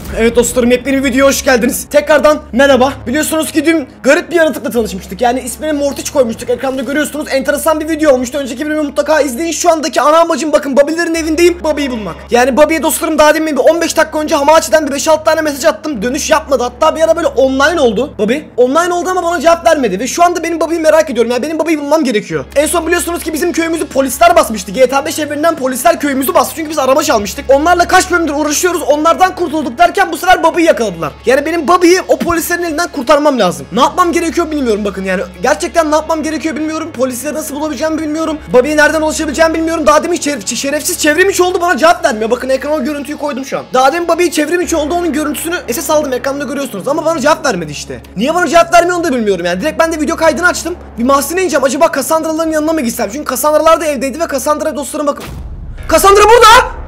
Evet dostlarım, yepyeni bir videoya hoş geldiniz. Tekrardan merhaba. Biliyorsunuz ki dün garip bir yaratıkla tanışmıştık. Yani ismini Mortiç koymuştuk. Ekranda görüyorsunuz. Enteresan bir video olmuştu. Önceki bölümü mutlaka izleyin. Şu andaki ana amacım bakın Bobby'lerin evindeyim. Bobby'yi bulmak. Yani Bobby'ye dostlarım daha demin bir 15 dakika önce Hamachi'den bir 5-6 tane mesaj attım. Dönüş yapmadı. Hatta bir ara böyle online oldu Bobby. Online oldu ama bana cevap vermedi. Ve şu anda benim Bobby'yi merak ediyorum. Yani benim Bobby'yi bulmam gerekiyor. En son biliyorsunuz ki bizim köyümüzü polisler basmıştı. GTA 5 evlerinden polisler köyümüzü bastı. Çünkü biz araba çalmıştık. Onlarla kaç bölümdür uğraşıyoruz. Onlardan kurtulduk derken bu sefer Bobby'yi yakaladılar. Yani benim Bobby'yi o polislerin elinden kurtarmam lazım. Ne yapmam gerekiyor bilmiyorum bakın yani. Gerçekten ne yapmam gerekiyor bilmiyorum. Polisleri nasıl bulabileceğimi bilmiyorum. Bobby'ye nereden ulaşabileceğimi bilmiyorum. Daha demin şerefsiz çevrim içi oldu, bana cevap vermiyor. Bakın ekrana o görüntüyü koydum şu an. Daha demin Bobby'yi çevrim içi oldu, onun görüntüsünü SS aldım, ekranda görüyorsunuz ama bana cevap vermedi işte. Niye bana cevap vermiyor onu da bilmiyorum yani. Direkt ben de video kaydını açtım. Bir mahzene ineceğim. Acaba Cassandra'ların yanına mı gitsem? Çünkü Cassandra'lar da evdeydi ve Cassandra dostlarım bakın. Cassandra burada!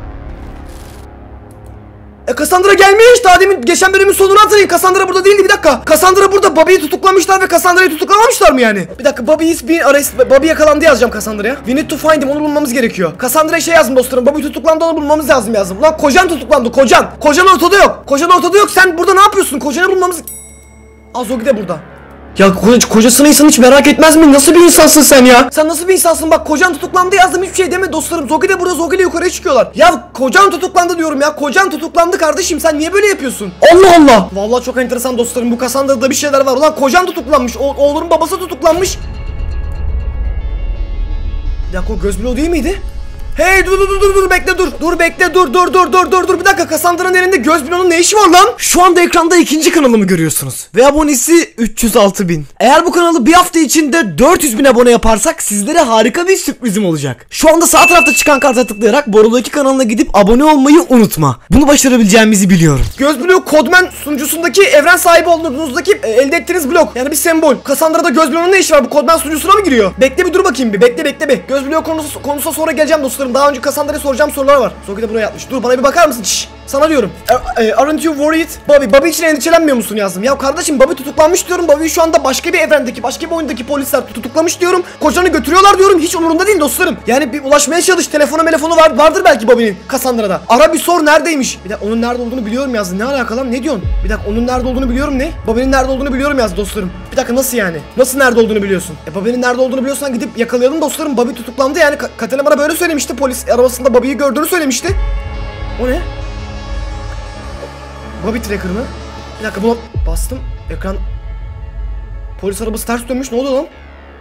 Cassandra gelmiş. Daha demin geçen bölümün sonunu hatırlayın. Cassandra burada değildi, bir dakika. Cassandra burada. Bobby'yi tutuklamışlar ve Cassandra'yı tutuklamamışlar mı yani? Bir dakika, Bobby yakalandı yazacağım Cassandra'ya. We need to find him, onu bulmamız gerekiyor. Cassandra'ya şey yazdım dostlarım. Bobby tutuklandı, onu bulmamız lazım yazdım. Lan kocan tutuklandı, kocan. Kocan ortada yok. Kocan ortada yok. Sen burada ne yapıyorsun? Kocanı bulmamız... Zogi de burada. Ya kocasını insan hiç merak etmez mi? Nasıl bir insansın sen ya? Sen nasıl bir insansın? Bak kocan tutuklandı yazdım, hiçbir şey deme dostlarım. Zogi de burada, Zogi ile yukarıya çıkıyorlar. Ya kocan tutuklandı diyorum ya. Kocan tutuklandı kardeşim, sen niye böyle yapıyorsun? Allah Allah. Vallahi çok enteresan dostlarım, bu Cassandra'da bir şeyler var. Ulan kocan tutuklanmış. Oğlunun babası tutuklanmış. Bir dakika, o göz bloğu değil miydi? Hey dur bekle dur bir dakika, Cassandra'nın elinde göz bloğunun ne işi var lan? Şu anda ekranda ikinci kanalımı görüyorsunuz ve abonesi 306.000. Eğer bu kanalı bir hafta içinde 400.000 abone yaparsak sizlere harika bir sürprizim olacak. Şu anda sağ tarafta çıkan karta tıklayarak Borolo'daki kanalına gidip abone olmayı unutma. Bunu başarabileceğimizi biliyorum. Göz bloğu Codman sunucusundaki evren sahibi olduğunuzdaki elde ettiğiniz blok, yani bir sembol. Cassandra'da göz bloğunun ne işi var? Bu Codman sunucusuna mı giriyor? Bekle bir dur bakayım bir, bekle bir. Göz bloğu konusuna sonra geleceğim dostlarım. Daha önce Cassandra'ya soracağım sorular var. Zogi de buraya yatmış. Dur bana bir bakar mısın? Şşş. Sana diyorum. Aren't you worried? Bobby için endişelenmiyor musun yazdım. Ya kardeşim, Bobby tutuklanmış diyorum. Bobby şu anda başka bir evrendeki, başka bir oyundaki polisler tutuklamış diyorum. Kocanı götürüyorlar diyorum. Hiç umurumda değil dostlarım. Yani bir ulaşmaya çalış. Telefonu vardır belki Bobby'nin Cassandra'da. Ara bir sor neredeymiş. Bir dakika, onun nerede olduğunu biliyorum yazdı. Ne alakalı lan? Ne diyorsun? Bir dakika, onun nerede olduğunu biliyorum ne? Bobby'nin nerede olduğunu biliyorum yazdı dostlarım. Bir dakika, nasıl yani? Nasıl nerede olduğunu biliyorsun? Bobby'nin nerede olduğunu biliyorsan gidip yakalayalım dostlarım. Bobby tutuklandı yani. Katerina bana böyle söylemişti. Polis arabasında Bobby'yi gördüğünü söylemişti. O ne? Bobby tracker mı? Bir dakika, buna bastım. Ekran... Polis arabası ters dönmüş. Ne oldu lan?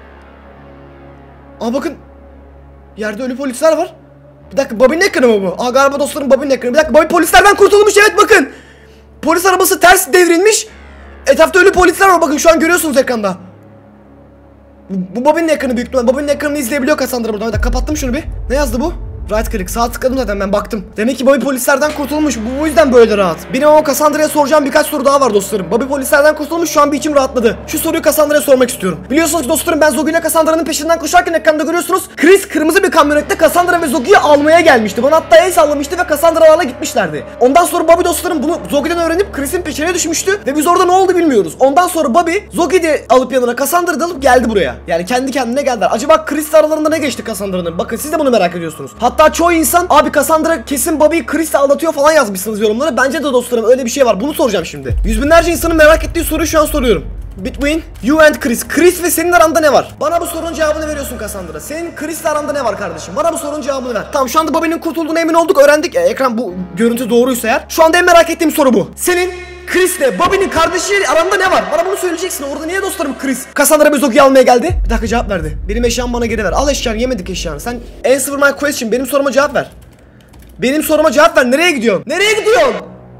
Bakın. Yerde ölü polisler var. Bir dakika, Bobby'nin ekranı mı bu? Galiba dostlarım Bobby'nin ekranı. Bir dakika, Bobby polislerden kurtulmuş. Evet bakın. Polis arabası ters devrilmiş. Etrafta ölü polisler var. Bakın şu an görüyorsunuz ekranda. Bu Bobby'nin ekranı büyük ihtimalle. Bobby'nin ekranını izleyebiliyor Cassandra buradan. Bir dakika, kapattım şunu bir. Ne yazdı bu? Right click, sağ tıkladım zaten, ben baktım. Demek ki Bobby polislerden kurtulmuş. Bu yüzden böyle rahat. Benim ama Cassandra'ya soracağım birkaç soru daha var dostlarım. Bobby polislerden kurtulmuş, şu an bir içim rahatladı. Şu soruyu Cassandra'ya sormak istiyorum. Biliyorsunuz ki dostlarım, ben Zogi ile Cassandra'nın peşinden koşarken ekranda görüyorsunuz. Chris kırmızı bir kamyonette Cassandra ve Zogi'yi almaya gelmişti. Bana hatta el sallamıştı ve Cassandra'larla gitmişlerdi. Ondan sonra Bobby dostlarım bunu Zogi'den öğrenip Chris'in peşine düşmüştü ve biz orada ne oldu bilmiyoruz. Ondan sonra Bobby Zogi'yi de alıp yanına, Cassandra'yı da alıp geldi buraya. Yani kendi kendine geldiler. Acaba Chris'le aralarında ne geçti Cassandra'nın? Bakın siz de bunu merak ediyorsunuz. Hatta çoğu insan abi Cassandra kesin Bobby'yi Chris'le aldatıyor falan yazmışsınız yorumlara. Bence de dostlarım öyle bir şey var. Bunu soracağım şimdi. Yüz binlerce insanın merak ettiği soruyu şu an soruyorum. Between you and Chris. Chris ve senin aranda ne var? Bana bu sorunun cevabını veriyorsun Cassandra. Senin Chris'le aranda ne var kardeşim? Bana bu sorunun cevabını ver. Tamam, şu anda Bobby'nin kurtulduğuna emin olduk. Öğrendik. Ekran bu görüntü doğruysa eğer. Şu anda en merak ettiğim soru bu. Senin Chris'le Bobby'nin kardeşi aranda ne var? Bana bunu söyleyeceksin. Orada niye dostlarım Chris Cassandra ve Zogi'yi almaya geldi? Bir dakika, cevap verdi. Benim eşyamı bana geri ver. Al eşyanı, yemedik eşyanı. Sen answer my question. Benim soruma cevap ver. Benim soruma cevap ver. Nereye gidiyorsun? Nereye gidiyorsun?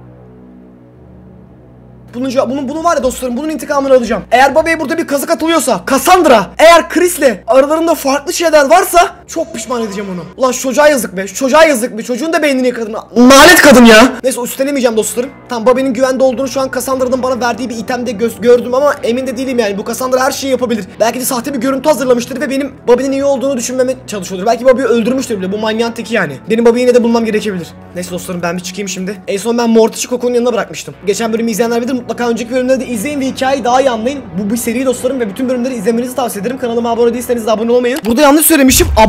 Bunun var ya dostlarım, bunun intikamını alacağım. Eğer Bobby'ye burada bir kazık atılıyorsa, Cassandra eğer Chris'le aralarında farklı şeyler varsa çok pişman edeceğim onu. Ulan şu çocuğa yazık be. Şu çocuğa yazık be. Çocuğun da beynini yıkadın. Lanet kadın ya. Neyse, üstlenemeyeceğim dostlarım. Tamam, Bobby'nin güvende olduğunu şu an Cassandra'nın bana verdiği bir itemde gördüm ama emin de değilim yani. Bu Cassandra her şeyi yapabilir. Belki de sahte bir görüntü hazırlamıştır ve benim Bobby'nin iyi olduğunu düşünmeme çalışıyordur. Belki Bobby'yi öldürmüştür bile. Bu manyağın teki yani. Benim Bobby'yi yine de bulmam gerekebilir. Neyse dostlarım, ben bir çıkayım şimdi. En son ben Mortiç'i Coco'nun yanına bırakmıştım. Geçen bölümü izleyenler bilir. Mutlaka önceki bölümleri de izleyin ve hikayeyi daha iyi anlayın. Bu bir seri dostlarım ve bütün bölümleri izlemenizi tavsiye ederim. Kanalıma abone değilseniz de abone olmayın. Burada yanlış söylemişim. Abone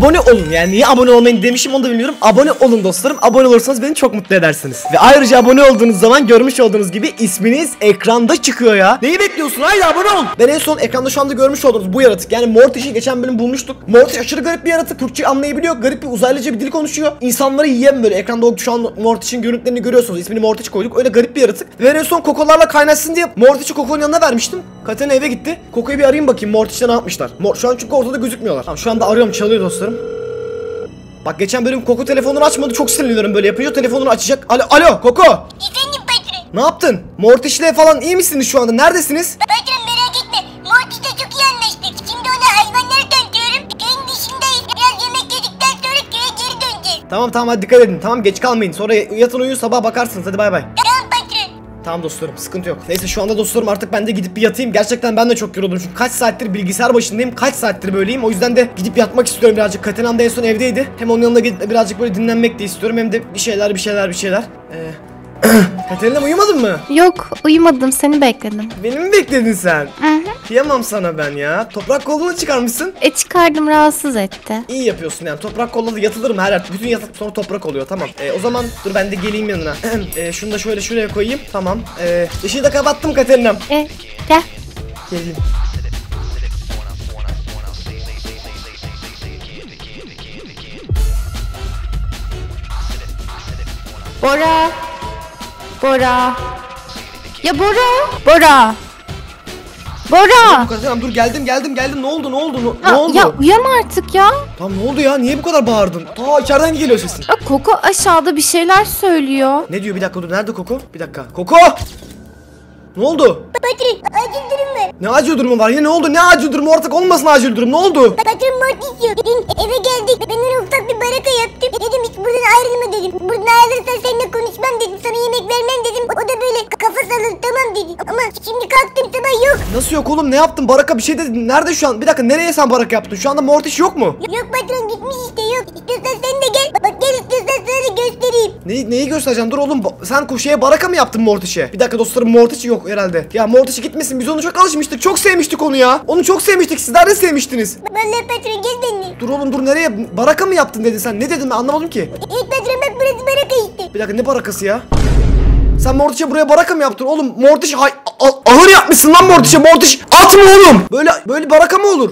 abone olun. Yani niye abone olmayın demişim onu da bilmiyorum. Abone olun dostlarım. Abone olursanız beni çok mutlu edersiniz. Ve ayrıca abone olduğunuz zaman görmüş olduğunuz gibi isminiz ekranda çıkıyor ya. Neyi bekliyorsun? Haydi abone ol. Ben en son ekranda şu anda görmüş olduğunuz bu yaratık. Yani Mortish'i geçen bölüm bulmuştuk. Mortish aşırı garip bir yaratık. Türkçe anlayabiliyor. Garip bir uzaylıca bir dil konuşuyor. İnsanları yiyen böyle. Ekranda şu an Mortish'in görüntülerini görüyorsunuz. İsmini Mortish koyduk. Öyle garip bir yaratık. Ve en son kokolarla kaynaşsın diye Mortish'i Koko'nun yanına vermiştim. Katana eve gitti. Koko'yu bir arayayım bakayım. Mortish'te ne yapmışlar? Şu an çünkü ortada gözükmüyorlar. Tamam, şu anda arıyorum. Çalıyor dostlarım. Bak geçen bölüm Koko telefonunu açmadı. Çok sinirleniyorum böyle yapınca. Telefonunu açacak. Alo Koko. Efendim patron. Ne yaptın? Mortish'le falan iyi misiniz şu anda? Neredesiniz? Patron merak etme. Mortish'le çok iyi anlaştık. Şimdi ona hayvanları tanıtıyorum. Köyün dışındayız. Biraz yemek yedikten sonra köye geri döneceğiz. Tamam hadi dikkat edin. Tamam geç kalmayın. Sonra yatın uyuyun sabah bakarsınız. Hadi bay bay. Tamam patron. Tamam dostlarım sıkıntı yok. Neyse şu anda dostlarım artık ben de gidip bir yatayım. Gerçekten ben de çok yoruldum çünkü kaç saattir bilgisayar başındayım. Kaç saattir böyleyim. O yüzden de gidip yatmak istiyorum birazcık. Katenam da en son evdeydi. Hem onun yanına gidip birazcık böyle dinlenmek de istiyorum. Hem de bir şeyler. Katerina'm uyumadın mı? Yok, uyumadım, seni bekledim. Beni mi bekledin sen? Hı. Kıyamam sana ben ya. Toprak kolunu çıkarmışsın. Çıkardım, rahatsız etti. İyi yapıyorsun yani. Toprak kolla da yatılır mı her yer? Bütün yatıp sonra toprak oluyor. Tamam. O zaman dur ben de geleyim yanına. Şunu da şöyle şuraya koyayım. Tamam. Işığı da kapattım Katerina'm. Gel. Geleyim. Bora. Bora. Ya Bora. Bora. Katerina'm dur geldim. Ne oldu? Ne oldu? Ya uyan artık ya. Tamam ne oldu ya? Niye bu kadar bağırdın? Ta içeriden geliyor sesin. Ya Koko aşağıda bir şeyler söylüyor. Ne diyor? Bir dakika dur. Nerede Koko? Bir dakika. Koko! Ne oldu? Patron acil durum var. Ne acil durumu var? Ya ne oldu? Ne acil durumu? Artık olmasın acil durum. Ne oldu? Patron Mortish yok. Dün eve geldik. Ben ona ufak bir baraka yaptım. Dedim hiç buradan ayrılma dedim. Buradan ayrılırsan seninle konuşmam dedim. Sana yemek vermem dedim. O da böyle kafa salladı tamam dedi. Ama şimdi kalktım sabah yok. Nasıl yok oğlum? Ne yaptın? Baraka bir şey dedin. Nerede şu an? Bir dakika nereye sen baraka yaptın? Şu anda Mortish yok mu? Yok patron gitmiş işte yok. İstiyorsan sen de gel. Bak gel istiyorsan sana da göstereyim. Neyi göstereceğim? Dur oğlum. Sen şeye baraka mı yaptın Mortish'e? Bir dakika dostlarım Mortish yok herhalde. Ya Mortish gitmesin. Biz onu çok alışmıştık. Çok sevmiştik onu ya. Onu çok sevmiştik. Sizler de sevmiştiniz. Vallahi patron gel benimle. Dur oğlum dur nereye? Baraka mı yaptın dedin sen? Ne dedin ben anlamadım ki. Evet patron bak burası baraka işte. Bir dakika ne barakası ya? Sen Mortish'e buraya baraka mı yaptın oğlum? Mortish ahır yapmışsın lan Mortish'e. Mortish at mı oğlum? Böyle baraka mı olur?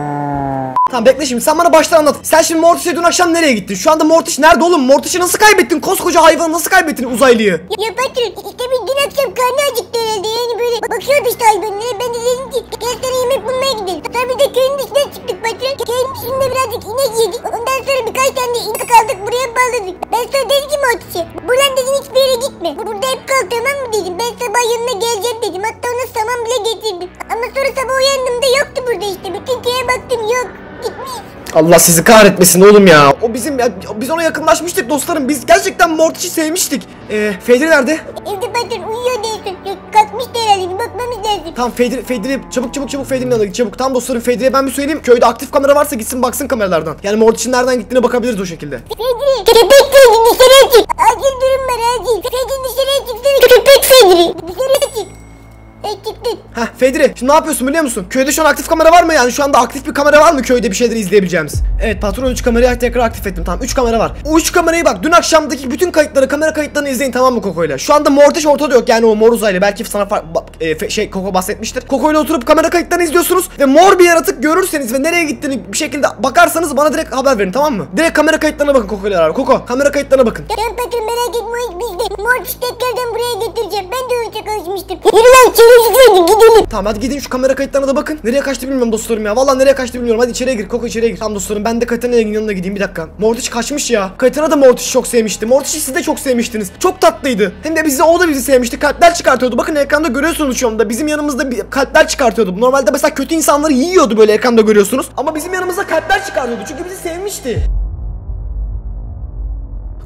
Tamam bekle şimdi sen bana baştan anlat. Sen şimdi Mortish'e dün akşam nereye gittin? Şu anda Mortish nerede oğlum? Mortish'i nasıl kaybettin? Koskoca hayvanı nasıl kaybettin uzaylıyı? Ya patron işte bir dün akşam karnı acıktı herhalde yani böyle bakıyordu işte hayvanlara. Ben de dedim ki gel sana yemek bulmaya gidelim. Tabii de köyün dışına çıktık patron. Köyün dışında birazcık inek yedik. Ondan sonra birkaç tane inek aldık buraya bağladık. Ben sonra dedim ki Mortish'e buradan dedim hiçbir yere gitme. Burada hep kal tamam mı dedim. Ben sabah yanına geleceğim dedim. Hatta ona saman bile getirdim. Ama sonra sabah uyandığımda yoktu burada işte. Bütün köye baktım yok. Gitmiş. Allah sizi kahretmesin oğlum ya. O bizim ya, biz ona yakınlaşmıştık dostlarım. Biz gerçekten Mortish'i sevmiştik. Fedri nerede? Evde patron uyuyor diyorsun. Kalkmıştı herhalde bir bakmamız lazım. Tamam Fedri çabuk Fedri'nin yanına git çabuk. Tamam dostlarım Fedri'ye ben bir söyleyeyim. Köyde aktif kamera varsa gitsin baksın kameralardan. Yani Mortish'in nereden gittiğine bakabiliriz o şekilde. Fedri köpek Fedri dışarıya çık. Acil durum var acil. Fedri dışarıya çıksana köpek Fedri. Dışarıya çık. Çıktın. Heh Fedri şimdi ne yapıyorsun biliyor musun? Köyde şu an aktif kamera var mı yani şu anda aktif bir kamera var mı köyde bir şeyleri izleyebileceğimiz? Evet patron 3 kamerayı tekrar aktif ettim tamam 3 kamera var. O 3 kamerayı bak dün akşamdaki bütün kayıtları kamera kayıtlarını izleyin tamam mı Koko'yla? Şu anda Mortish ortada yok yani o mor uzaylı belki sana Koko bahsetmiştir. Koko'yla oturup kamera kayıtlarını izliyorsunuz ve mor bir yaratık görürseniz ve nereye gittiğini bir şekilde bakarsanız bana direkt haber verin tamam mı? Direkt kamera kayıtlarına bakın Koko'yla beraber. Koko kamera kayıtlarına bakın. Tamam patron merak etme biz de Mortish tekrardan buraya getireceğim. Ben de onu çok alışmıştım. Yürü lan çevirsin gidelim. Tamam hadi gidin şu kamera kayıtlarına da bakın. Nereye kaçtı bilmiyorum dostlarım ya. Vallahi nereye kaçtı bilmiyorum. Hadi içeriye gir. Koko içeriye gir. Tamam dostlarım ben de Katena'nın yanına gideyim bir dakika. Mortish kaçmış ya. Katena da Mortish'i çok sevmişti. Mortish'i siz de çok sevmiştiniz. Çok tatlıydı. Hem de o da bizi sevmişti. Kalpler çıkartıyordu. Bakın ekranda görüyorsunuz şu anda. Bizim yanımızda kalpler çıkartıyordu. Normalde mesela kötü insanları yiyordu böyle ekranda görüyorsunuz. Ama bizim yanımızda kalpler çıkartıyordu. Çünkü bizi sevmişti.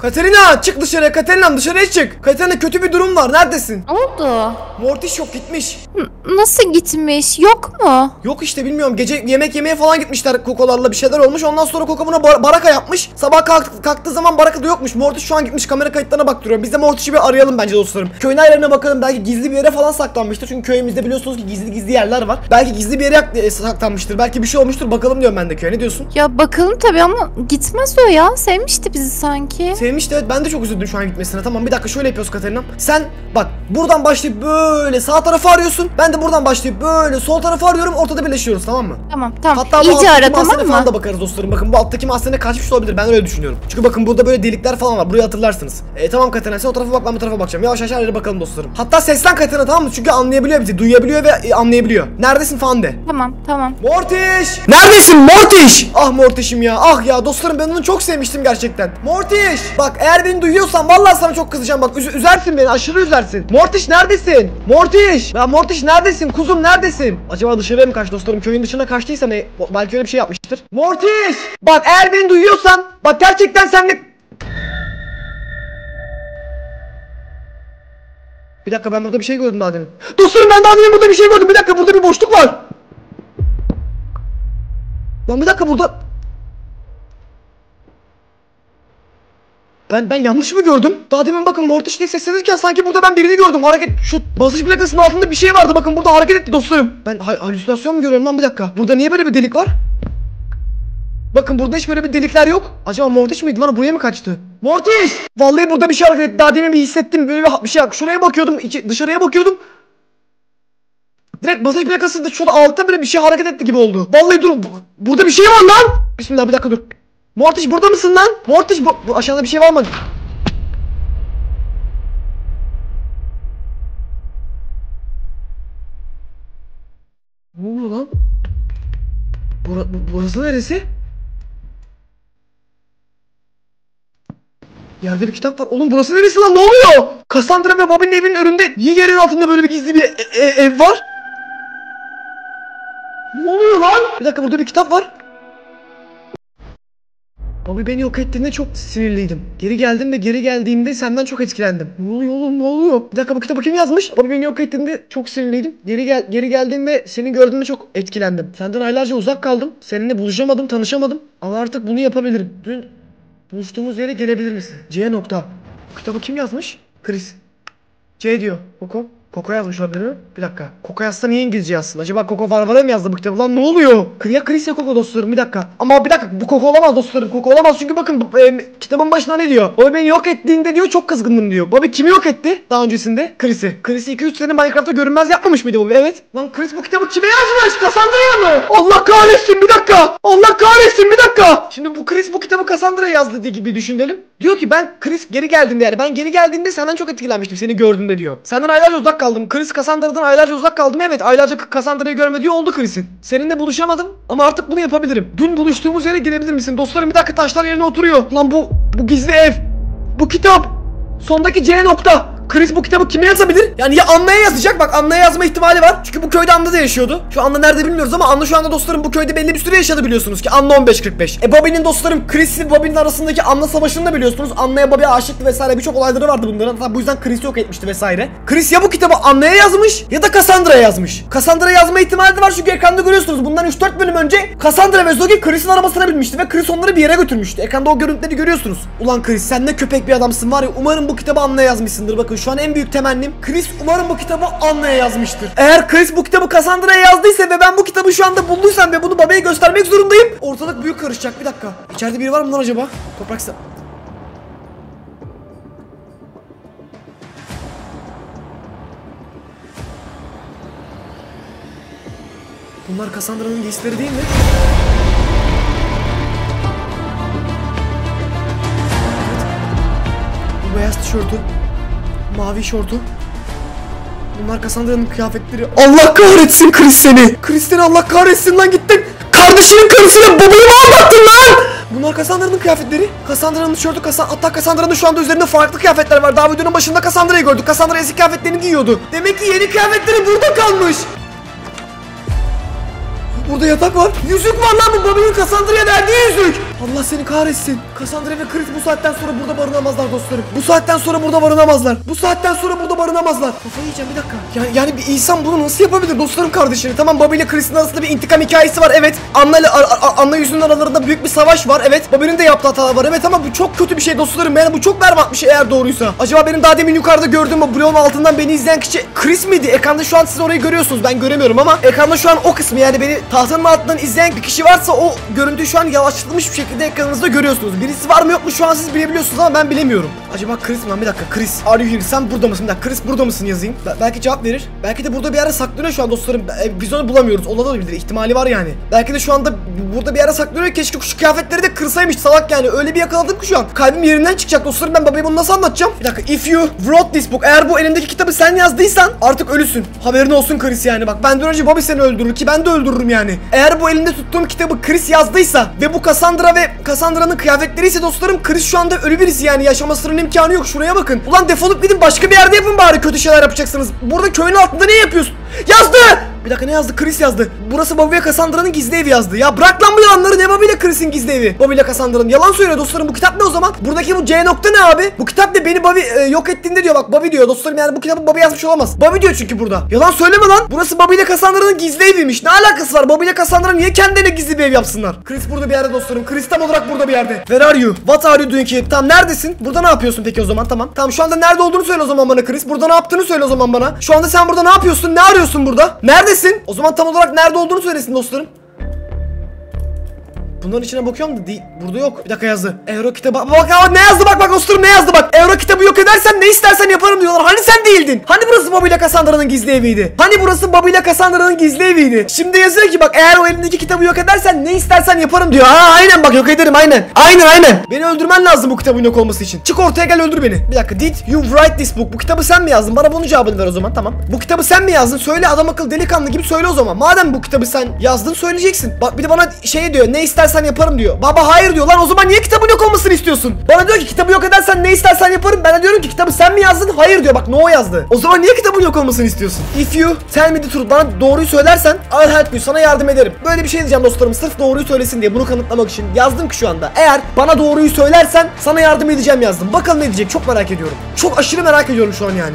Katerina çık dışarıya, Katerina'm dışarıya çık. Katerina kötü bir durum var, neredesin? Ne oldu? Mortis yok, gitmiş. Nasıl gitmiş? Yok mu? Yok işte, bilmiyorum, gece yemek yemeye falan gitmişler Kokolarla, bir şeyler olmuş. Ondan sonra Koko buna baraka yapmış. Sabah kalktığı zaman barakada yokmuş. Mortis şu an gitmiş, kamera kayıtlarına baktırıyor. Biz de Mortis'i bir arayalım bence dostlarım. Köyün her yerine bakalım, belki gizli bir yere falan saklanmıştır. Çünkü köyümüzde biliyorsunuz ki gizli yerler var. Belki gizli bir yere saklanmıştır. Belki bir şey olmuştur, bakalım diyorum ben de köye. Ne diyorsun? Ya bakalım tabii ama gitmez o ya. Sevmişti bizi sanki. Sevmişti, evet, ben de çok üzüldüm şu an gitmesine. Tamam, bir dakika şöyle yapıyoruz Katerina'm. Sen bak buradan başlayıp böyle sağ tarafa arıyorsun. Ben de buradan başlayıp böyle sol tarafa arıyorum. Ortada birleşiyoruz, tamam mı? Tamam. Hatta bu İyice alttaki ara, mahzene tamam falan mı? da bakarız dostlarım. Bakın bu alttaki mahzene kaçmış olabilir. Ben öyle düşünüyorum. Çünkü bakın burada böyle delikler falan var. Burayı hatırlarsınız. Tamam Katerina, sen o tarafa bak, ben bu tarafa bakacağım. Yavaş yavaş araya bakalım dostlarım. Hatta seslen Katerina, tamam mı? Çünkü anlayabiliyor bizi. Duyabiliyor ve anlayabiliyor. Neredesin falan de. Tamam. Mortis! Neredesin Mortis? Ah Mortis'im ya. Ah ya dostlarım, ben onu çok sevmiştim gerçekten. Mortis! Bak eğer beni duyuyorsan vallahi sana çok kızacağım. Bak üzersin beni. Aşırı üzersin. Mortis neredesin? Mortis! Ya Mortis neredesin? Kuzum neredesin? Acaba dışarıya mı kaçtı dostlarım? Köyün dışına kaçtıysa ne? Belki öyle bir şey yapmıştır. Mortis! Bak eğer beni duyuyorsan, bak gerçekten senle... Bir dakika, ben burada bir şey gördüm daha demin. Dostlarım, ben daha demin burada bir şey gördüm. Bir dakika, burada bir boşluk var. Lan bir dakika, burada... Ben yanlış mı gördüm? Daha demin bakın Mortis diye seslenirken sanki burada ben birini gördüm. Hareket, şu basınç plakasının altında bir şey vardı. Bakın burada hareket etti dostlarım. Ben halüsinasyon mu görüyorum lan, bir dakika. Burada niye böyle bir delik var? Bakın burada hiç böyle bir delikler yok. Acaba Mortis miydi lan, buraya mı kaçtı? Mortis! Vallahi burada bir şey hareket etti. Daha demin bir hissettim. Böyle bir şey. Şuraya bakıyordum. Dışarıya bakıyordum. Direkt basınç plakasında şurada altta böyle bir şey hareket etti gibi oldu. Vallahi durun. Burada bir şey var lan. Bismillah, bir dakika dur. Mortis burada mısın lan? Mortis bu aşağıda bir şey var mı? Ne oluyor lan? Burası neresi? Yerde bir kitap var. Oğlum burası neresi lan? Ne oluyor? Cassandra ve Bobby'nin evinin önünde niye yerin altında böyle bir gizli bir ev var? Ne oluyor lan? Bir dakika, burada bir kitap var. Bobby beni yok ettiğinde çok sinirliydim. Geri geldim ve geri geldiğimde senden çok etkilendim. Ne oluyor oğlum, ne oluyor? Bir dakika, bu kitabı kim yazmış? Bobby beni yok ettiğinde çok sinirliydim. Geri geldiğimde seni gördüğümde çok etkilendim. Senden aylarca uzak kaldım. Seninle buluşamadım, tanışamadım. Ama artık bunu yapabilirim. Dün buluştuğumuz yere gelebilir misin? C nokta. Bu kitabı kim yazmış? Chris. C diyor. Koko yazmış olabilir mi? Bir dakika. Koko yazsa niye İngilizce yazsın? Acaba Koko Varvara mı yazdı bu kitabı? Lan ne oluyor? Ya Chris ya Koko dostlarım, bir dakika. Ama bir dakika, bu Koko olamaz dostlarım. Koko olamaz çünkü bakın kitabın başına ne diyor? Bobby beni yok ettiğinde diyor çok kızgındım diyor. Bobby kimi yok etti daha öncesinde? Chris'i. Chris'i 2-3 sene Minecraft'ta görünmez yapmamış mıydı Bobby? Evet. Lan Chris bu kitabı kime yazmış? Cassandra'ya mı? Allah kahretsin, bir dakika. Allah kahretsin, bir dakika. Şimdi bu Chris bu kitabı Cassandra'ya yazdı diye gibi düşünelim. Diyor ki ben Chris geri geldiğinde, yani ben geri geldiğinde senden çok etkilenmiştim seni gördüğümde diyor. Senden aylarca uzak kaldım. Chris Cassandra'dan aylarca uzak kaldım. Evet, aylarca Cassandra'yı görmediği oldu Chris'in. Seninle buluşamadım ama artık bunu yapabilirim. Dün buluştuğumuz yere girebilir misin? Dostlarım bir dakika, taşlar yerine oturuyor. Lan bu gizli ev. Bu kitap. Sondaki C nokta. Chris bu kitabı kime yazabilir? Yani ya Anna'ya yazacak, bak Anna'ya yazma ihtimali var. Çünkü bu köyde Anna da yaşıyordu. Şu Anna nerede bilmiyoruz ama Anna şu anda dostlarım bu köyde belli bir süre yaşadı biliyorsunuz ki. Anna 1545. Bobby'nin dostlarım Chris ile Bobby'nin arasındaki Anna savaşını da biliyorsunuz. Anna'ya Bobby'ye aşıktı vesaire, birçok olayları vardı bunların. Hatta bu yüzden Chris'i yok etmişti vesaire. Chris ya bu kitabı Anna'ya yazmış ya da Cassandra'ya yazmış. Cassandra'ya yazma ihtimali de var çünkü ekranda görüyorsunuz. Bundan 3-4 bölüm önce Cassandra ve Zoe Chris'in arabasına binmişti ve Chris onları bir yere götürmüştü. Ekranda o görüntüleri görüyorsunuz. Ulan Chris, sen ne köpek bir adamsın var ya. Umarım bu kitabı Anna'ya yazmışsındır. Bakın şu an en büyük temennim Chris umarım bu kitabı Anna'ya yazmıştır. Eğer Chris bu kitabı Cassandra'ya yazdıysa ve ben bu kitabı şu anda bulduysam ve bunu babaya göstermek zorundayım, ortalık büyük karışacak. Bir dakika. İçeride biri var mı lan acaba? Topraksa. Bunlar Cassandra'nın giysileri değil mi? Bu beyaz tişörtü, mavi şortu. Bunlar Cassandra'nın kıyafetleri. Allah kahretsin Chris seni. Chris seni Allah kahretsin lan, gittin. Kardeşinin karısıyla babayı mı aldattın lan? Bunlar Cassandra'nın kıyafetleri. Cassandra'nın tişörtü, hatta Cassandra'nın şu anda üzerinde farklı kıyafetler var. Daha videonun başında Cassandra'yı gördük. Cassandra eski kıyafetlerini giyiyordu. Demek ki yeni kıyafetleri burada kalmış. Burada yatak var. Yüzük var lan, bu Bobby'nin Cassandra'ya verdiği yüzük. Allah seni kahretsin. Cassandra ve Chris bu saatten sonra burada barınamazlar dostlarım. Bu saatten sonra burada barınamazlar. Bu saatten sonra burada barınamazlar. Kafayı yiyeceğim, bir dakika. Yani bir insan bunu nasıl yapabilir dostlarım kardeşini? Tamam, Bobby ile Chris'in arasında bir intikam hikayesi var, evet. Anna yüzünün aralarında büyük bir savaş var, evet. Bobby'nin de yaptığı hatalar var, evet, ama bu çok kötü bir şey dostlarım. Yani bu çok berbat bir şey eğer doğruysa. Acaba benim daha demin yukarıda gördüğüm o bloğun altından beni izleyen kişi Chris miydi? Ekranda şu an siz orayı görüyorsunuz, ben göremiyorum ama ekranda şu an o kısmı, yani beni tahtanın altından izleyen bir kişi varsa o görüntüyü şu an yavaşlatılmış bir şekilde ekranınızda görüyorsunuz. Birisi var mı yok mu şu an siz bilebiliyorsunuz ama ben bilemiyorum. Acaba Chris mi lan? Bir dakika, Chris. Are you here? Sen burada mısın? Bir dakika, Chris burada mısın yazayım. Belki cevap verir. Belki de burada bir yere saklanıyor şu an dostlarım. Biz onu bulamıyoruz. Olabilir. İhtimali var yani. Belki de şu anda burada bir yere saklanıyor. Keşke şu kıyafetleri de kırsaymış salak yani. Öyle bir yakaladım ki şu an. Kalbim yerinden çıkacak dostlarım. Ben babaya bunu nasıl anlatacağım? Bir dakika. If you wrote this book. Eğer bu elindeki kitabı sen yazdıysan artık ölüsün. Haberin olsun Chris yani. Bak, benden önce Bobby seni öldürür ki ben de öldürürüm yani. Eğer bu elinde tuttuğum kitabı Chris yazdıysa ve bu Cassandra ve Cassandra'nın kıyafetleri ise dostlarım, Chris şu anda ölü birisi yani. Yaşamasının imkanı yok. Şuraya bakın. Ulan defolup gidin başka bir yerde yapın bari, kötü şeyler yapacaksınız. Burada köyün altında ne yapıyorsun? Yazdı! Bir dakika, ne yazdı? Chris yazdı. Burası Bobby ve Cassandra'nın gizli evi yazdı. Ya bırak lan bu yalanları, ne Bobby ile Chris'in gizli evi? Bobby ile Cassandra'nın. Yalan söylüyor dostlarım. Bu kitap ne o zaman? Buradaki bu C nokta ne abi? Bu kitap ne? Beni Bobby yok ettiğinde diyor. Bak, Bobby diyor dostlarım, yani bu kitabı Bobby yazmış olamaz. Bobby diyor çünkü burada. Yalan söyleme lan. Burası Bobby ile Cassandra'nın gizli eviymiş. Ne alakası var? Bobby ile Cassandra niye kendilerine gizli bir ev yapsınlar? Chris burada bir yerde dostlarım. Chris tam olarak burada bir yerde. Where are you? What are you doing here? Tamam, neredesin? Burada ne yapıyorsun peki o zaman? Tamam. Tamam, şu anda nerede olduğunu söyle o zaman bana Chris. Burada ne yaptığını söyle o zaman bana. Şu anda sen burada ne yapıyorsun? Ne arıyorsun burada? Neredesin? O zaman tam olarak nerede olduğunu söylesin dostlarım. Bunların içine bakıyorum da değil. Burada yok. Bir dakika, yazdı. Euro kitabı. Bak ne yazdı, bak dostlarım, ne yazdı bak. Euro kitabı yok edersen ne istersen yaparım diyorlar. Hani sen değildin? Hani burası Bobby ile Cassandra'nın gizli eviydi? Hani burası Bobby ile Cassandra'nın gizli eviydi? Şimdi yazıyor ki bak, eğer o elindeki kitabı yok edersen ne istersen yaparım diyor. Ha aynen, bak yok ederim, aynen. Aynen. Beni öldürmen lazım bu kitabın yok olması için. Çık ortaya, gel öldür beni. Bir dakika, did you write this book? Bu kitabı sen mi yazdın? Bana bunun cevabını ver o zaman, tamam. Bu kitabı sen mi yazdın? Söyle, adam akıllı delikanlı gibi söyle o zaman. Madem bu kitabı sen yazdın söyleyeceksin. Bak bir de bana şey diyor, ne istersen yaparım diyor. Baba hayır diyor lan, o zaman niye kitabın yok olmasını istiyorsun? Bana diyor ki kitabı yok edersen ne istersen yaparım. Ben de diyorum ki kitabı sen mi yazdın? Hayır diyor, bak no yazdı. O zaman niye kitabın yok olmasını istiyorsun? If you tell me the truth, bana doğruyu söylersen I'll help you, sana yardım ederim. Böyle bir şey diyeceğim dostlarım, sırf doğruyu söylesin diye, bunu kanıtlamak için yazdım ki şu anda. Eğer bana doğruyu söylersen sana yardım edeceğim yazdım. Bakalım ne diyecek, çok merak ediyorum. Çok aşırı merak ediyorum şu an yani.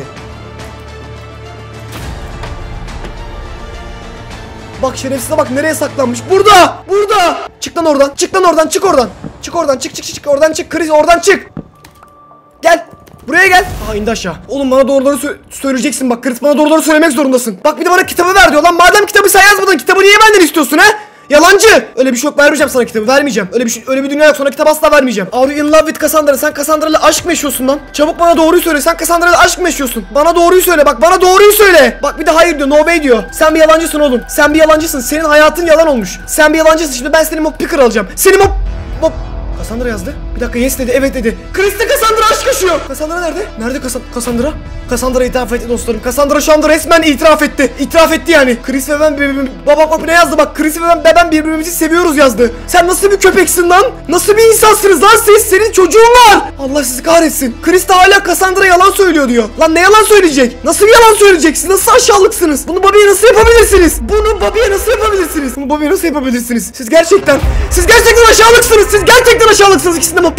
Bak şerefsize bak, nereye saklanmış? Burada! Çık lan oradan, çık oradan. Çık oradan çık. Chris oradan çık. Gel. Buraya gel. Aha, indi aşağı. Oğlum bana doğruları söyleyeceksin bak Chris, bana doğruları söylemek zorundasın. Bak bir de bana kitabı ver diyor lan. Madem kitabı sen yazmadın, kitabı niye benden istiyorsun ha? Yalancı! Öyle bir şey yok, vermeyeceğim sana kitabı, vermeyeceğim. Öyle bir dünya yok, sana kitap asla vermeyeceğim. Are you in love with Cassandra? Sen Cassandra ile aşk mı yaşıyorsun lan? Çabuk bana doğruyu söyle, sen Cassandra ile aşk mı yaşıyorsun? Bana doğruyu söyle, bak bana doğruyu söyle. Bak bir de hayır diyor, no way diyor. Sen bir yalancısın oğlum. Sen bir yalancısın, senin hayatın yalan olmuş. Sen bir yalancısın, şimdi ben senin mob picker alacağım. Senin mob... Cassandra yazdı. Bir dakika, yes dedi, evet dedi. Chris de Cassandra aşk yaşıyor. Cassandra nerede? Nerede Cassandra? Cassandra itiraf etti dostlarım. Cassandra şu anda resmen itiraf etti. İtiraf etti yani. Chris ve ben birbirimizi... Bak ne yazdı bak. Chris ve ben birbirimizi seviyoruz yazdı. Sen nasıl bir köpeksin lan? Nasıl bir insansınız lan siz? Senin çocuğun var. Allah sizi kahretsin. Chris de hala Cassandra yalan söylüyor diyor. Lan ne yalan söyleyecek? Nasıl bir yalan söyleyecek? Siz nasıl aşağılıksınız? Bunu Bobby'ye nasıl yapabilirsiniz? Siz gerçekten aşağılıksınız. İkisinde mob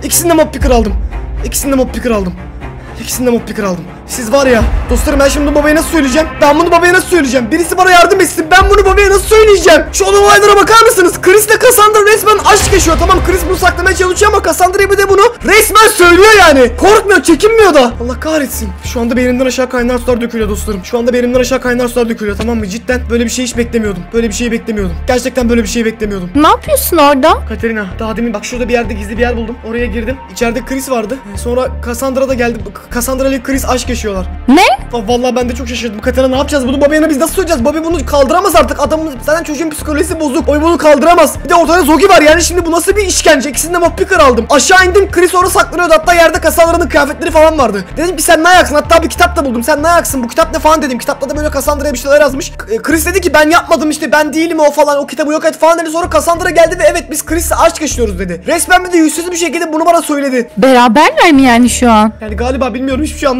picker aldım. Siz var ya dostlarım, ben şimdi bunu babaya nasıl söyleyeceğim? Birisi bana yardım etsin, ben bunu babaya nasıl söyleyeceğim? Şu an olaylara bakar mısınız? Chris ile Cassandra resmen aşk yaşıyor. Tamam, Chris bunu saklamaya çalışıyor ama Cassandra bir de bunu resmen söylüyor yani. Korkmuyor, çekinmiyor da. Allah kahretsin. Şu anda beynimden aşağı kaynar sular dökülüyor dostlarım. Tamam mı? Cidden böyle bir şey hiç beklemiyordum. Gerçekten böyle bir şey beklemiyordum. Ne yapıyorsun orada? Katerina, daha demin bak şurada bir yerde gizli bir yer buldum. Oraya girdim. İçeride Chris vardı. Sonra Cassandra da geldi. Cassandra ile Chris aşk yaşıyorlar. Ne? Vallahi ben de çok şaşırdım. Katerina, ne yapacağız? Bunu babaya biz nasıl söyleyeceğiz? Bobby bunu kaldıramaz artık. Adamın zaten çocuğun psikolojisi bozuk. Bobby bunu kaldıramaz. Bir de ortada Zogi var. Yani şimdi bu nasıl bir işkence? İkisinden mob picker aldım. Aşağı indim. Chris orada saklanıyordu. Hatta yerde Cassandra'nın kıyafetleri falan vardı. Dedim ki sen ne ayaksın? Hatta bir kitap da buldum. Sen ne ayaksın? Bu kitap ne falan dedim. Kitapta da böyle Cassandra'ya bir şeyler yazmış. Chris dedi ki ben yapmadım işte. Ben değilim o falan. O kitabı yok et falan dedi. Sonra Cassandra geldi ve evet biz Chris'le aşk yaşıyoruz dedi. Resmen bir de yüzsüz bir şekilde bunu bana söyledi. Beraberler mi yani şu an? Yani galiba bilmiyorum. Hiçbir şey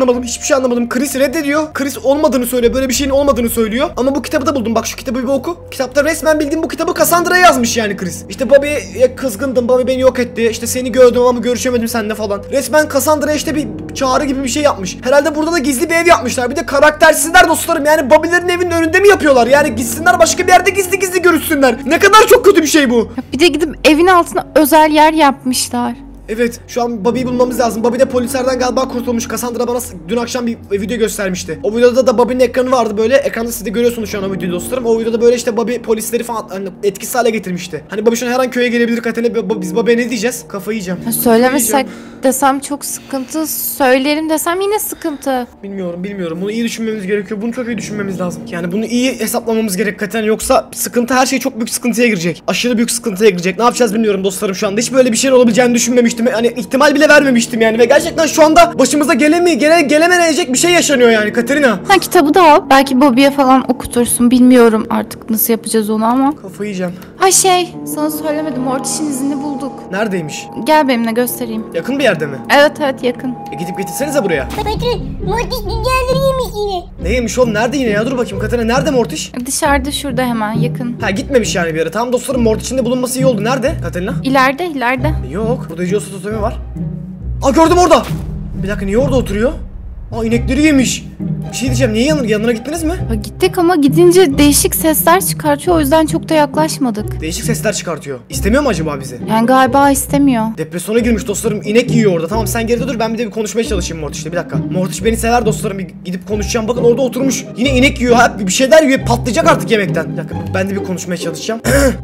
hiçbir şey anlamadım. Chris reddediyor. Chris olmadığını söylüyor. Böyle bir şeyin olmadığını söylüyor. Ama bu kitabı da buldum. Bak şu kitabı bir oku. Kitapta resmen bildiğim bu kitabı Cassandra'ya yazmış yani Chris. İşte Bobby'ye kızgındım. Bobby beni yok etti. İşte seni gördüm ama görüşemedim seninle falan. Resmen Cassandra'ya işte bir çağrı gibi bir şey yapmış. Herhalde burada da gizli bir ev yapmışlar. Bir de karaktersizler dostlarım. Yani Bobby'lerin evinin önünde mi yapıyorlar? Yani gitsinler başka bir yerde gizli gizli görüşsünler. Ne kadar çok kötü bir şey bu. Bir de gidip evin altına özel yer yapmışlar. Evet, şu an Bobby'yi bulmamız lazım. Bobby de polislerden galiba kurtulmuş. Cassandra bana dün akşam bir video göstermişti. O videoda da Bobby'nin ekranı vardı böyle. Ekranda siz de görüyorsunuz şu an o videoyu dostlarım. O videoda böyle işte Bobby polisleri falan hani etkisiz hale getirmişti. Hani Bobby şu an her an köye gelebilir Katerina. Biz Bobby'ye ne diyeceğiz? Kafayı yiyeceğim. Söylemesek desem çok sıkıntı. Söylerim desem yine sıkıntı. Bilmiyorum. Bunu iyi düşünmemiz gerekiyor. Bunu çok iyi düşünmemiz lazım. Yani bunu iyi hesaplamamız gerek Katerina. Yoksa sıkıntı, her şey çok büyük sıkıntıya girecek. Aşırı büyük sıkıntıya girecek. Ne yapacağız bilmiyorum dostlarım şu anda. Hiç böyle bir şeyin olabileceğini düşünmemiştim. Hani ihtimal bile vermemiştim yani. Ve gerçekten şu anda başımıza gelemeyecek bir şey yaşanıyor yani Katerina. Sen kitabı da al. Belki Bobby'ye falan okutursun. Bilmiyorum artık nasıl yapacağız onu ama. Kafayı yiyeceğim. Ha sana söylemedim. Mortish'in izini bulduk. Neredeymiş? Gel benimle göstereyim. Yakın bir yerde mi? Evet yakın. Gidip getirsenize buraya. Patron Mortis dünyaları yemiş yine. Ne yemiş oğlum? Nerede yine ya? Dur bakayım Katerina. Nerede Mortiş? Dışarıda şurada hemen yakın. Ha gitmemiş yani bir yere. Tamam dostlarım, Mortiş'in de bulunması iyi oldu. Nerede Katerina? İleride. Yok. Burada Ejiosa Totem'i var. Aa gördüm orada. Bir dakika, niye orada oturuyor? Aa inekleri yemiş. Bir şey diyeceğim, niye yanına gittiniz mi? Gittik ama gidince değişik sesler çıkartıyor, o yüzden çok da yaklaşmadık. Değişik sesler çıkartıyor. İstemiyor mu acaba bizi? Yani galiba istemiyor. Depresyona girmiş dostlarım, inek yiyor orada. Tamam sen geride dur, ben bir de bir konuşmaya çalışayım Mortiş'le. Bir dakika. Mortiş beni sever dostlarım, bir gidip konuşacağım. Bakın orada oturmuş. Yine inek yiyor. Bir şeyler yiyor, patlayacak artık yemekten. Bir dakika, ben de bir konuşmaya çalışacağım.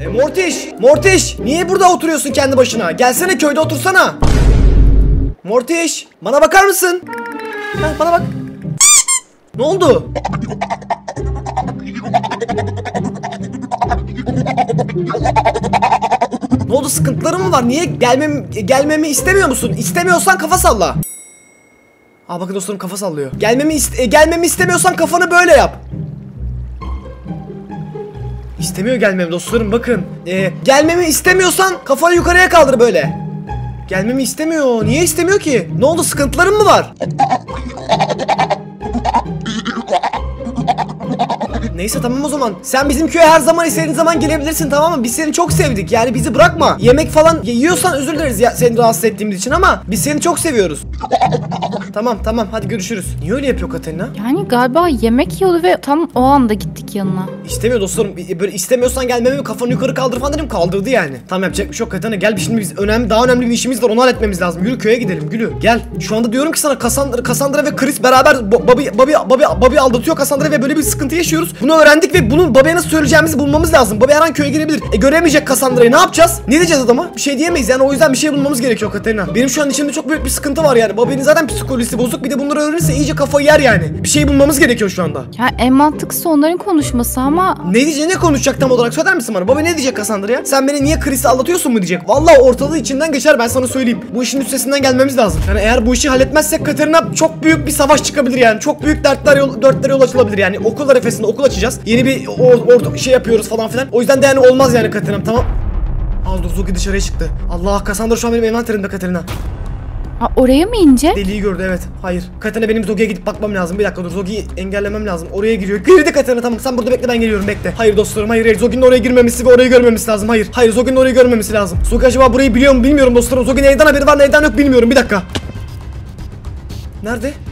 Mortiş niye burada oturuyorsun kendi başına? Gelsene köyde otursana. Mortiş, bana bakar mısın? Bana bak. Ne oldu? Ne oldu, sıkıntıların mı var? Niye gelmemi istemiyor musun? İstemiyorsan kafa salla. Aa bakın dostlarım, kafa sallıyor. Gelmemi istemiyorsan kafanı böyle yap. İstemiyor gelmemi dostlarım, bakın. Gelmemi istemiyorsan kafanı yukarıya kaldır böyle. Gelmemi istemiyor. Niye istemiyor ki? Ne oldu, sıkıntıların mı var? Neyse tamam o zaman. Sen bizim köye her zaman istediğin zaman gelebilirsin, tamam mı? Biz seni çok sevdik. Yani bizi bırakma. Yemek falan yiyorsan özür dileriz ya, seni rahatsız ettiğimiz için, ama biz seni çok seviyoruz. Tamam hadi görüşürüz. Niye öyle yapıyor Katerina? Yani galiba yemek yiyordu ve tam o anda gittik yanına. İstemiyor dostlarım. Böyle istemiyorsan gelmemi, kafanı yukarı kaldır falan dedim, kaldırdı yani. Tamam, yapacak bir şey yok Katerina. Gel, şimdi biz daha önemli bir işimiz var, onu halletmemiz lazım. Yürü köye gidelim, Gülü. Gel. Şu anda diyorum ki sana, Cassandra ve Chris beraber Bobby aldatıyor Cassandra ve böyle bir sıkıntı yaşıyoruz. Bunu öğrendik ve bunun Bobby'ye nasıl söyleyeceğimizi bulmamız lazım. Bobby her an köye girebilir. Göremeyecek Cassandra'yı, ne yapacağız? Ne diyeceğiz adama? Bir şey diyemeyiz yani, o yüzden bir şey bulmamız gerekiyor Katerina. Benim şu an içimde çok büyük bir sıkıntı var yani. Bobby'nin zaten psikolojisi bozuk, bir de bunları öğrenirse iyice kafayı yer yani. Bir şey bulmamız gerekiyor şu anda. Ya en mantıklısı onların konuşması ama... Ne diyecek, ne konuşacak tam olarak söyler misin bana? Bobby ne diyecek Cassandra'ya? Sen beni niye Chris'i aldatıyorsun mu diyecek. Vallahi ortalığı içinden geçer, ben sana söyleyeyim. Bu işin üstesinden gelmemiz lazım. Yani eğer bu işi halletmezsek Katerina, çok büyük bir savaş çıkabilir yani. Çok büyük dörtlere yol açılabilir yani. Okul arifesinde okul açacağız. Yeni bir şey yapıyoruz falan filan. O yüzden de yani olmaz yani Katerina, tamam. Dur, Zogi dışarıya çıktı. Allah, Cassandra şu an benim envanterimde Katerina. Oraya mı ince? Deliği gördü, evet. Hayır. Katerina, benim Zogi'ye gidip bakmam lazım. Bir dakika dur, Zogi'yi engellemem lazım. Oraya giriyor. Girdi Katerina, tamam. Sen burada bekle, ben geliyorum, bekle. Hayır dostlarım, hayır. Zogi'nin oraya girmemesi ve orayı görmemesi lazım. Hayır, Zogi'nin orayı görmemesi lazım. Zogi acaba burayı biliyor mu bilmiyorum dostlarım. Zogi neyden haberi var, neyden yok bilmiyorum. Bir dakika. Nerede?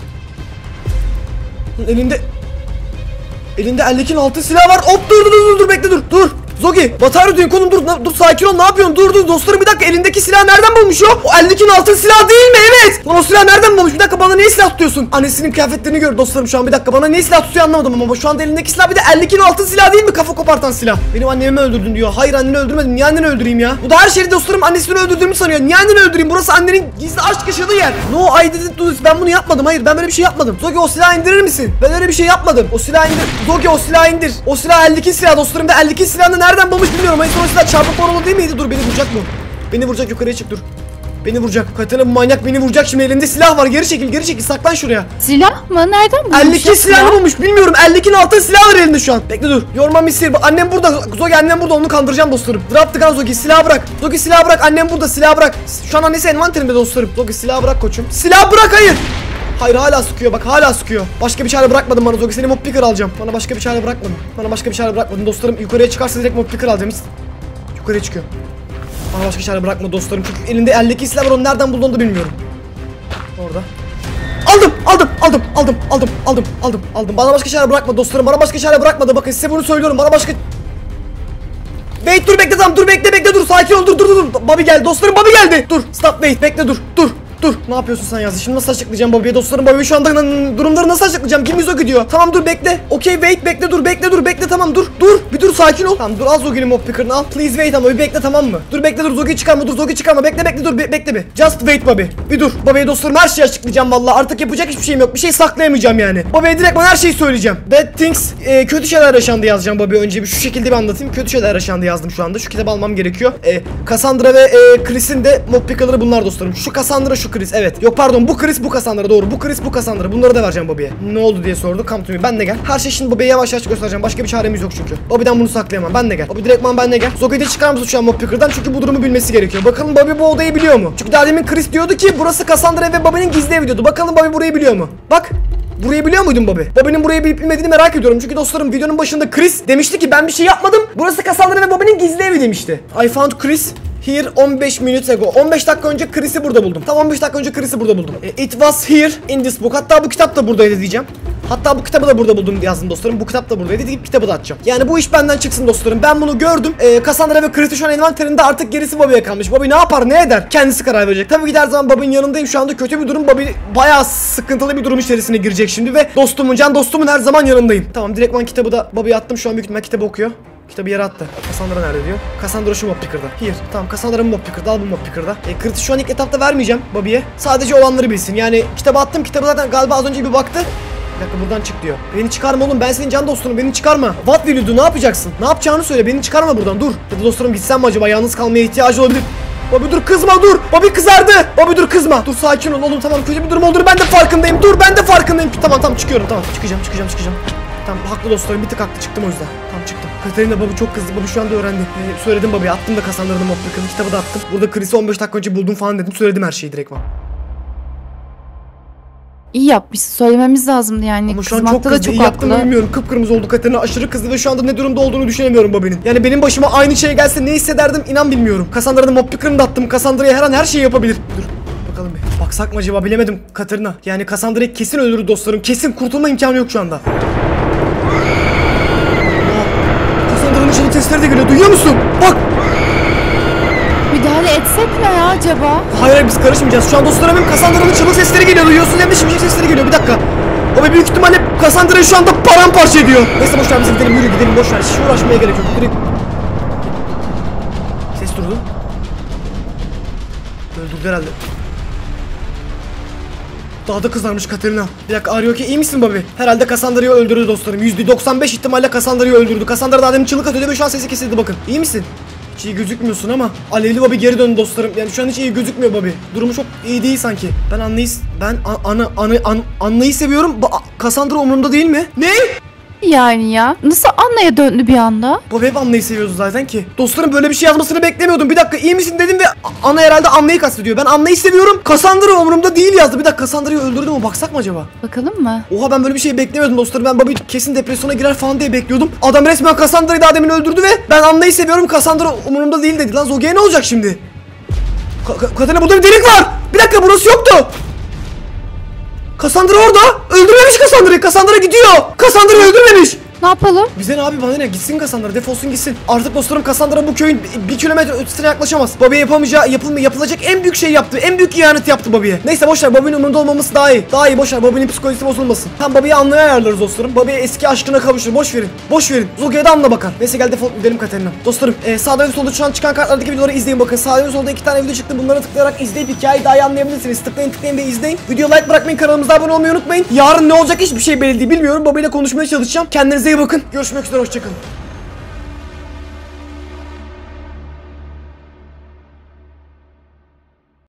Elinde eldekin altın silah var. Hop, dur bekle, dur. Zogi, batarya duyun konum, dur sakin ol, ne yapıyorsun? Dur dostlarım, bir dakika, elindeki silah nereden bulmuş o? O eldekinin altın silah değil mi? Evet. Lan o silah nereden bulmuş? Bir dakika, bana niye silah tutuyorsun? Annesinin kıyafetlerini gör dostlarım şu an, bir dakika, bana niye silah tutuyor anlamadım ama şu anda elindeki silah bir de eldekinin altın silah değil mi? Kafa kopartan silah. Benim annemi öldürdün diyor. Hayır, anneni öldürmedim. Niye anneni öldüreyim ya? Bu da her şeyi dostlarım annesini öldürdüğümü sanıyor. Niye anneni öldüreyim? Burası annenin gizli aşk yaşadığı yer. No, I didn't do this. Ben bunu yapmadım. Hayır, ben böyle bir şey yapmadım. Zogi, o silahı indirir misin? Ben öyle bir şey yapmadım. O silahı indir. Zogi, o silahı indir. O silah eldeki silah dostlarım, da eldeki silahını nereden bulmuş bilmiyorum. Hayır, o silah çarpık oralı değil miydi? Dur, beni vuracak mı? Beni vuracak, yukarıya çık, dur. Beni vuracak. Katerina, bu manyak beni vuracak şimdi, elinde silah var. Geri çekil, saklan şuraya. Silah mı? Nereden bulmuş? Eldeki silahını bulmuş, bilmiyorum. Eldekinin altın silah var elinde şu an. Bekle dur. Yorma misir. Annem burada. Zogi, annem burada, onu kandıracağım dostlarım. Drop the gun Zogi, silah bırak. Zogi, silah bırak. Annem burada, silah bırak. Şu an annesi envanterimde dostlarım. Zogi, silah bırak koçum. Silah bırak, hayır. Hayır hala sıkıyor bak hala sıkıyor. Başka bir çare bırakmadım bana Zogi, seni mob picker alacağım. Bana başka bir çare bırakmadın. Bana başka bir çare bırakmadın dostlarım. Yukarıya çıkarsa direkt mob picker alacağım. Yukarıya çıkıyor. Bana başka çare bırakma dostlarım. Çünkü elinde eldeki silah var, onu nereden bulduğunu da bilmiyorum. Orada. Aldım. Bana başka çare bırakma dostlarım. Bana başka çare bırakmadı. Bakın size bunu söylüyorum. Bana başka... Wait dur bekle tamam dur bekle dur sakin ol dur. Bobby geldi dostlarım, Bobby geldi. Dur stop wait bekle dur. Ne yapıyorsun sen yazdı? Şimdi nasıl açıklayacağım Bobby'ye dostlarım? Bobby şu anda durumları nasıl açıklayacağım? Kim Zogi gidiyor? Tamam dur bekle. Okey wait bekle tamam dur. Bir dur sakin ol. Tamam dur al Zogi'nin mob picker'ını al. Please wait ama bir bekle tamam mı? Dur bekle dur Zogi çıkarma. Bekle dur bekle bir. Just wait Bobby. Bir dur. Bobby'ye dostlarım her şeyi açıklayacağım vallahi. Artık yapacak hiçbir şeyim yok. Bir şey saklayamayacağım yani. Bobby'ye direkt her şeyi söyleyeceğim. Bad things kötü şeyler yaşandı yazacağım Bobby. Önce bir şu şekilde bir anlatayım. Kötü şeyler yaşandı yazdım şu anda. Şu kitabı almam gerekiyor. Cassandra ve Chris'in de mob picker'ları bunlar dostlarım. Şu Cassandra şu Chris. Evet. Yok pardon bu Chris bu Cassandra doğru. Bu Chris bu Cassandra. Bunları da vereceğim Bobby'ye. Ne oldu diye sordu. Come to me. Ben de gel. Her şey şimdi Bobby'ye yavaş göstereceğim. Başka bir çaremiz yok çünkü. Bobby'den bunu saklayamam. Ben de gel. Bobby direktman ben de gel. Zogi'yi de çıkar mısın şu an mob picker'dan? Çünkü bu durumu bilmesi gerekiyor. Bakalım Bobby bu odayı biliyor mu? Çünkü daha demin Chris diyordu ki burası Cassandra ve Bobby'nin gizli evi diyordu. Bakalım Bobby burayı biliyor mu? Bak. Burayı biliyor muydun Bobby? Bobby'nin burayı bilip bilmediğini merak ediyorum. Çünkü dostlarım videonun başında Chris demişti ki ben bir şey yapmadım. Burası Cassandra ve Bobby'nin gizli evi demişti. I found Chris here 15 minutes ago. 15 dakika önce Chris'i burada buldum. Tam 15 dakika önce Chris'i burada buldum. It was here in this book. Hatta bu kitap da buradaydı diyeceğim. Hatta bu kitabı da burada buldum yazdım dostlarım. Bu kitap da buradaydı deyip kitabı da atacağım. Yani bu iş benden çıksın dostlarım. Ben bunu gördüm. Cassandra ve Chris'i şu an envanterinde, artık gerisi Bobby'ye kalmış. Bobby ne yapar ne eder? Kendisi karar verecek. Tabii ki de her zaman Bobby'nin yanındayım. Şu anda kötü bir durum. Bobby bayağı sıkıntılı bir durum içerisine girecek şimdi ve can dostumun her zaman yanındayım. Tamam direktman kitabı da Bobby'ye attım. Şu an büyük ihtimal kitabı okuyor. Kitabı yere attı. Cassandra nerede diyor? Cassandra şu mob picker'da. Here. Tamam Cassandra'nın mob picker'da. Al bu mob picker'da. Chris'i şu an ilk etapta vermeyeceğim Bobby'ye. Sadece olanları bilsin. Yani kitabı attım. Kitabı zaten galiba az önce bir baktı. Bir dakika buradan çık diyor. Beni çıkarma oğlum, ben senin can dostunum, beni çıkarma. What will you do? Ne yapacaksın? Ne yapacağını söyle, beni çıkarma buradan, dur. Ya da dostlarım gitsem mi acaba, yalnız kalmaya ihtiyacı olabilir. Bobby dur kızma dur. Bobby kızardı. Bobby dur kızma. Dur sakin ol oğlum, tamam kötü bir durum olduğunu ben de farkındayım. Dur ben de farkındayım. Tamam çıkıyorum, tamam çıkacağım. Tamam haklı dostlarım, bir tık haklı, çıktım o yüzden. Tamam çıktım. Katerina Bobby çok kızdı. Bobby şu anda öğrendi. Söyledim Bobby'ye, attım da Cassandra'nın mob picker'ını, kitabı da attım. Burada Chris'i 15 dakika önce buldum falan dedim. Söyledim her şeyi direktman. İyi yapmışsın. Söylememiz lazımdı yani. Ama şu an çok kızdı. İyi yaptım mı bilmiyorum. Kıpkırmızı oldu Katerina. Aşırı kızdı ve şu anda ne durumda olduğunu düşünemiyorum Bobby'nin. Yani benim başıma aynı şey gelse ne hissederdim inan bilmiyorum. Cassandra'nın mob picker'ını da attım. Cassandra'ya her an her şeyi yapabilir. Dur. Bakalım bir. Baksak mı acaba, bilemedim Katerina. Yani Cassandra'yı kesin öldürür dostlarım. Kesin kurtulma imkanı yok şu anda. Cassandra'nın ışığı sesleri de geliyor. Duyuyor musun? Bak. Müdahale etsek mi ya acaba? Hayır biz karışmayacağız. Şu an dostlarım hem Cassandra'nın çığlık sesleri geliyor duyuyorsun, hem de şimşek sesleri geliyor. Bir dakika. O büyük ihtimalle Cassandra'yı şu anda paramparça ediyor. Neyse boşver biz gidelim, yürü gidelim, boşver. Hiç uğraşmaya gerek yok. Direkt. Ses durdu. Öldürdü herhalde. Daha da kızarmış Katerina. Bir dakika, arıyor ki iyi misin Bobby? Herhalde Cassandra'yı öldürdü dostlarım. %95 ihtimalle Cassandra'yı öldürdü. Cassandra daha demin çığlık atıyordu ve şu an sesi kesildi bakın. İyi misin? Hiç iyi gözükmüyorsun ama alevli Bobby geri döndü dostlarım. Yani şu an hiç iyi gözükmüyor Bobby. Durumu çok iyi değil sanki. Ben Anna'yı seviyorum. Cassandra umurumda değil mi? Ne? Yani ya. Nasıl Anna'ya döndü bir anda? Bobby hep Anna'yı seviyordu zaten ki. Dostlarım böyle bir şey yazmasını beklemiyordum. Bir dakika iyi misin dedim ve Anna herhalde Anna'yı kastediyor. Ben Anna'yı seviyorum. Cassandra umurumda değil yazdı. Bir dakika, Cassandra'yı öldürdü mü? Baksak mı acaba? Bakalım mı? Oha, ben böyle bir şey beklemiyordum dostlarım. Ben Bobby kesin depresyona girer falan diye bekliyordum. Adam resmen Cassandra'yı daha demin öldürdü ve ben Anna'yı seviyorum, Cassandra umurumda değil dedi. Lan Zogi'ye ne olacak şimdi? Katerina burada bir delik var. Bir dakika, burası yoktu. Cassandra orada. Öldürmemiş Cassandra'yı. Cassandra gidiyor. Cassandra'yı öldürmemiş. Ne yapalım? Bize ne abi, bana ne, gitsin Cassandra, defolsun gitsin. Artık dostlarım Cassandra bu köyün 1 kilometre ötesine yaklaşamaz. Bobby'ye yapamayacağı, yapılacak en büyük şey yaptı. En büyük ihanet yaptı Bobby'ye. Neyse boşver, Bobby'nin umurunda olmaması daha iyi. Daha iyi, boşver, Bobby'nin psikolojisi bozulmasın. Tam Bobby'yi Anna'ya ayarlarız dostlarım. Bobby'ye eski aşkına kavuşur. Boş verin. Zogi'ye de Anna bakar. Neyse gel defol gidelim Katerina. Dostlarım sağda ve solda şu an çıkan kartlardaki videoları izleyin bakın. Sağda ve solda 2 tane video çıktı. Bunları tıklayarak izleyip hikayeyi daha iyi anlayabilirsiniz. Tıklayın ve izleyin. Video like bırakmayın, kanalımıza abone olmayı unutmayın. Yarın ne olacak hiçbir şey belli değil, bilmiyorum. Bobby'yle konuşmaya çalışacağım. Kendinize iyi bakın. Görüşmek üzere, hoşçakalın.